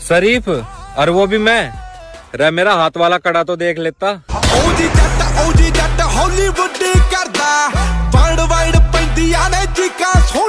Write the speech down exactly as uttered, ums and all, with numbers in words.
शरीफ, और वो भी मैं। रे मेरा हाथ वाला कड़ा तो देख लेता। ओजी जट ओजी जट हॉलीवुड करदा वर्ल्ड वाइड पैंदियां ने चीका।